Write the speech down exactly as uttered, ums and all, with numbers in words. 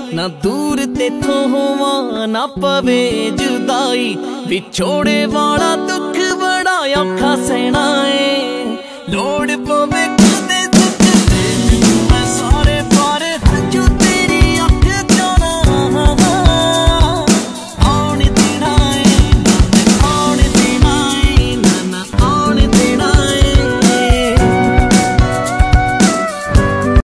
ना दूर तेथों होवां ना पवे जुदाई, विछोड़े वाला तू